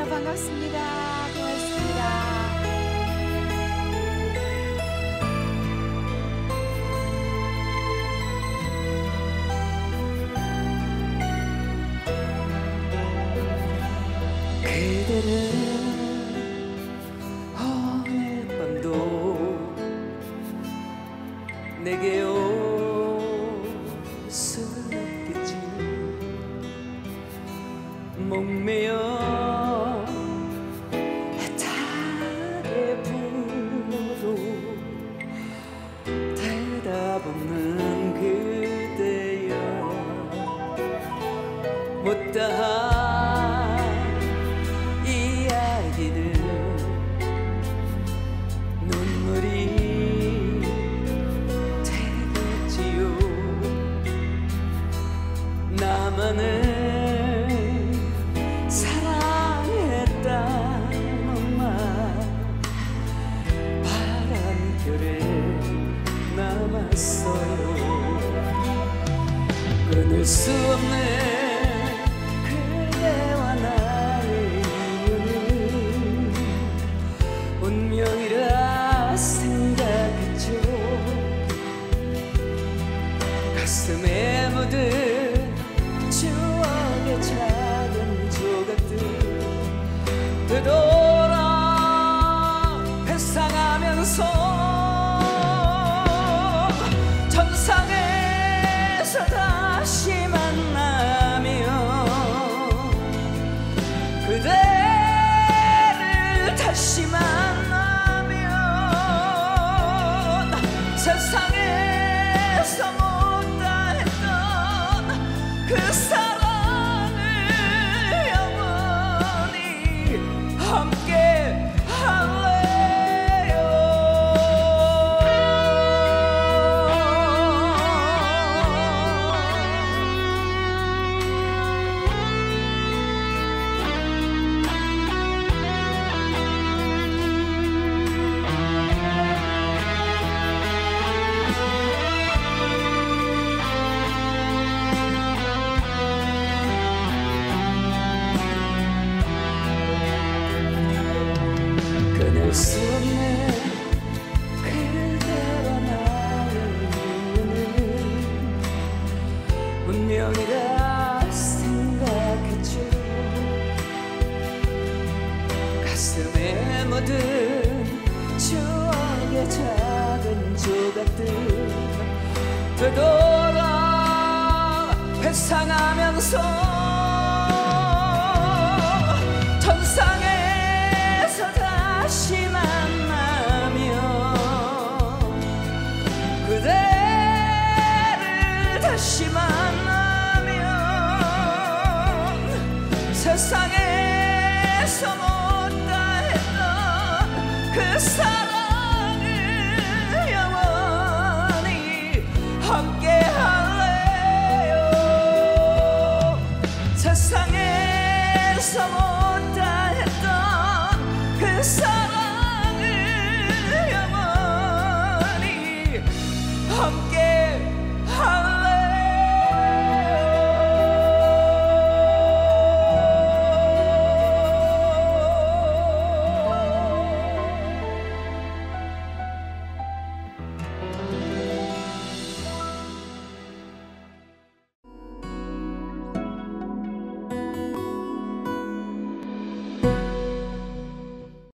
반갑습니다. 고맙습니다. 그대는 오늘 밤도 내게 올 수는 없겠지. 목매어 애타게 불러도 대답 없는 그대여, 못다한 이야기는 눈물이 되겠지요. 나만을 사랑했다는 말 바람결에 남았어요. 끊을 수 없는 그대와 나의 인연은 운명이라 생각했죠. 가슴에 묻은 추억의 작은 조각들 되돌아 회상하면서 천상에서 다시 만나면 그대를 다시 만나면 세상에서 못다 했던 그 사랑을 영원히 함께 할래요. 끊을 수 없는 그대와 나의 인연은 운명이라 생각했죠. 가슴에 묻은 추억의 작은 조각들 되돌아 회상하면서 천상에서 다시 만나면 그대를 다시 만나면 세상에서 못다 했던 그 사랑을 영원히 함께 할래요. 세상에서 못다 했던 그 사랑